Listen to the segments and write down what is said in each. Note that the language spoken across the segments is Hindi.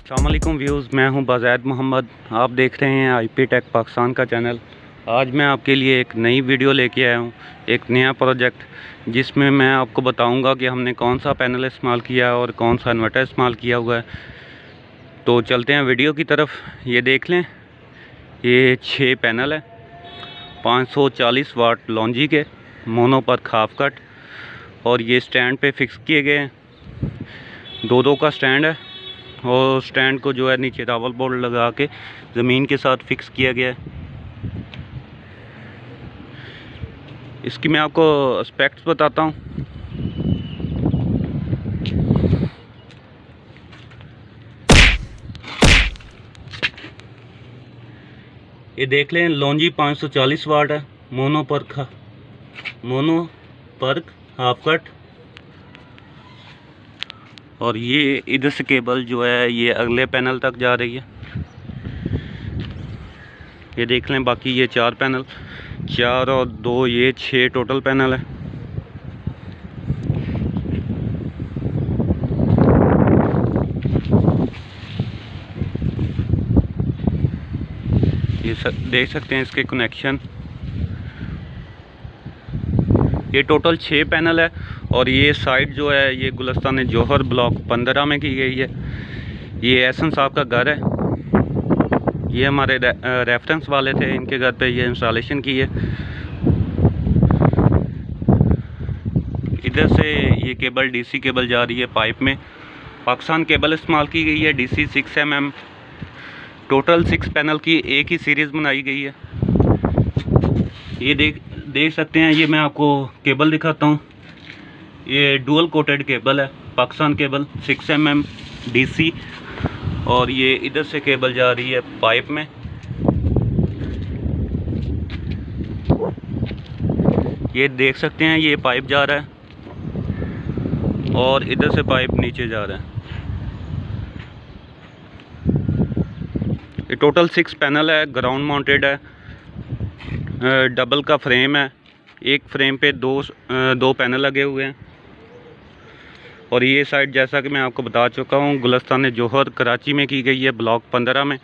अस्सलामुअलैकुम व्यूज़, मैं हूं बाज़ैद मोहम्मद। आप देख रहे हैं आईपी टेक पाकिस्तान का चैनल। आज मैं आपके लिए एक नई वीडियो लेके आया हूं, एक नया प्रोजेक्ट, जिसमें मैं आपको बताऊंगा कि हमने कौन सा पैनल इस्तेमाल किया और कौन सा इन्वर्टर इस्तेमाल किया हुआ है। तो चलते हैं वीडियो की तरफ। ये देख लें, ये 6 पैनल है 540 वाट लॉन्जी के, मोनो पर हाफ कट, और ये स्टैंड पे फिक्स किए गए हैं। दो का स्टैंड है और स्टैंड को जो है नीचे रावल बोर्ड लगा के ज़मीन के साथ फिक्स किया गया है। इसकी मैं आपको स्पेक्स बताता हूँ। ये देख लें, लॉन्जी 540 वाट है, मोनो पर हाफ कट, और ये इधर से केबल जो है ये अगले पैनल तक जा रही है। ये देख लें, बाकी ये 4 पैनल, 4 और 2 ये 6 टोटल पैनल है। ये देख सकते हैं इसके कनेक्शन। ये टोटल 6 पैनल है और ये साइड जो है ये गुलिस्तान जौहर ब्लॉक 15 में की गई है। ये एहसन साहब का घर है। ये हमारे रेफरेंस वाले थे, इनके घर पे ये इंस्टॉलेशन की है। इधर से ये केबल डीसी केबल जा रही है पाइप में। पाकिस्तान केबल इस्तेमाल की गई है, डीसी 6 mm। टोटल 6 पैनल की एक ही सीरीज़ बनाई गई है। ये देख सकते हैं, ये मैं आपको केबल दिखाता हूँ। ये डुअल कोटेड केबल है, पाकिस्तान केबल 6 mm डीसी, और ये इधर से केबल जा रही है पाइप में। ये देख सकते हैं, ये पाइप जा रहा है और इधर से पाइप नीचे जा रहा है। ये टोटल 6 पैनल है, ग्राउंड माउंटेड है, डबल का फ्रेम है। एक फ्रेम पे दो पैनल लगे हुए हैं। और ये साइड जैसा कि मैं आपको बता चुका हूँ, गुलिस्तान जौहर कराची में की गई है, ब्लॉक 15 में।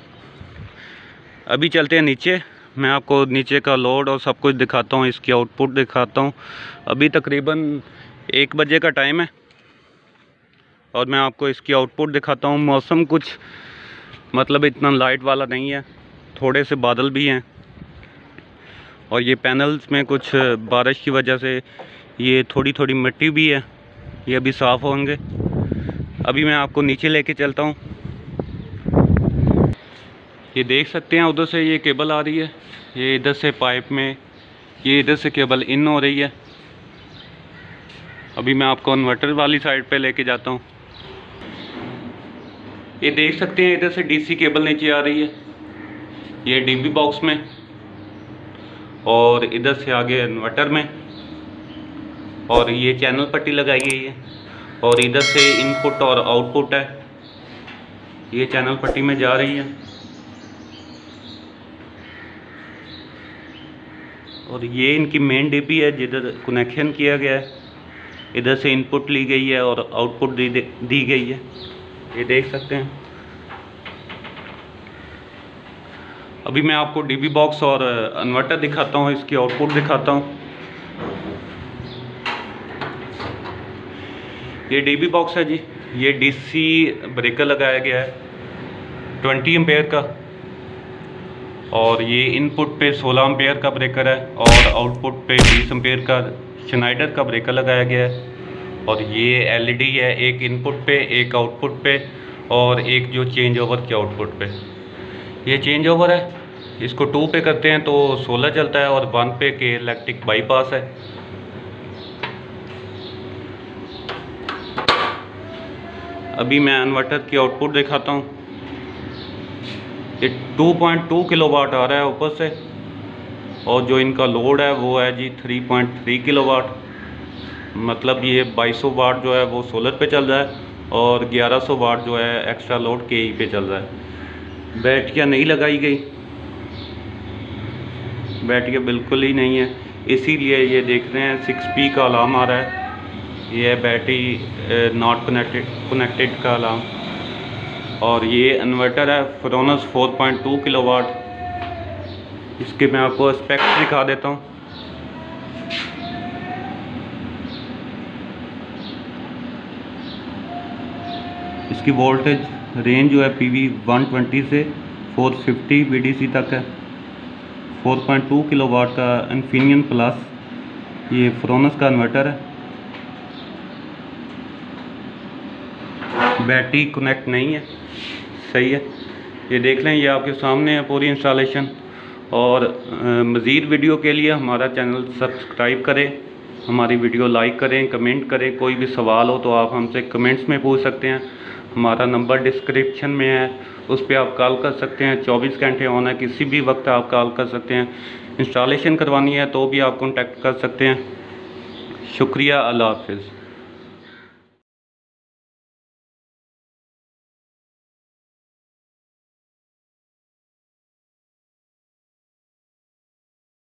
अभी चलते हैं नीचे, मैं आपको नीचे का लोड और सब कुछ दिखाता हूँ, इसकी आउटपुट दिखाता हूँ। अभी तकरीबन 1 बजे का टाइम है और मैं आपको इसकी आउटपुट दिखाता हूँ। मौसम कुछ मतलब इतना लाइट वाला नहीं है, थोड़े से बादल भी हैं, और ये पैनल्स में कुछ बारिश की वजह से ये थोड़ी मिट्टी भी है। ये अभी साफ़ होंगे। अभी मैं आपको नीचे लेके चलता हूँ। ये देख सकते हैं, उधर से ये केबल आ रही है, ये इधर से पाइप में, ये इधर से केबल इन हो रही है। अभी मैं आपको इन्वर्टर वाली साइड पे लेके जाता हूँ। ये देख सकते हैं, इधर से डीसी केबल नीचे आ रही है, ये डीबी बॉक्स में, और इधर से आगे इन्वर्टर में, और ये चैनल पट्टी लगाई गई है, और इधर से इनपुट और आउटपुट है, ये चैनल पट्टी में जा रही है। और ये इनकी मेन डीबी है जिधर कनेक्शन किया गया है। इधर से इनपुट ली गई है और आउटपुट दी गई है, ये देख सकते हैं। अभी मैं आपको डीबी बॉक्स और इन्वर्टर दिखाता हूँ, इसकी आउटपुट दिखाता हूँ। ये डीबी बॉक्स है जी, ये डीसी ब्रेकर लगाया गया है 20 एम्पेयर का, और ये इनपुट पे 16 एम्पेयर का ब्रेकर है, और आउटपुट पे 20 एम्पेयर का श्नाइडर का ब्रेकर लगाया गया है। और ये एलईडी है, एक इनपुट पे, एक आउटपुट पे, और एक जो चेंज ओवर के आउटपुट पे। ये चेंज ओवर है, इसको 2 पे करते हैं तो 16 चलता है, और 1 पे के इलेक्ट्रिक बाईपास है। अभी मैं इन्वर्टर की आउटपुट दिखाता हूँ। ये 2.2 किलोवाट आ रहा है ऊपर से, और जो इनका लोड है वो है जी 3.3 किलोवाट। मतलब ये 2200 वाट जो है वो सोलर पे चल रहा है, और 1100 वाट जो है एक्स्ट्रा लोड केई पे चल रहा है। बैटरियाँ नहीं लगाई गई, बैटरियाँ बिल्कुल ही नहीं है, इसीलिए ये देख रहे हैं 6P का अलार्म आ रहा है। ये है बैटरी नॉट कनेक्टेड का अलार्म। और ये इन्वर्टर है फ्रोनस 4.2 किलोवाट। इसके मैं आपको स्पेक्स दिखा देता हूँ। इसकी वोल्टेज रेंज जो है PV 120 से 450 VDC तक है। 4.2 किलोवाट का इन्फिनियन प्लस ये फ्रोनस का इन्वर्टर है। बैटरी कनेक्ट नहीं है, सही है। ये देख लें, ये आपके सामने है पूरी इंस्टॉलेशन। और मज़ीद वीडियो के लिए हमारा चैनल सब्सक्राइब करें, हमारी वीडियो लाइक करें, कमेंट करें। कोई भी सवाल हो तो आप हमसे कमेंट्स में पूछ सकते हैं। हमारा नंबर डिस्क्रिप्शन में है, उस पर आप कॉल कर सकते हैं। 24 घंटे ऑन है, किसी भी वक्त आप कॉल कर सकते हैं। इंस्टॉलेशन करवानी है तो भी आप कॉन्टैक्ट कर सकते हैं। शुक्रिया, अल्लाह हाफिज़।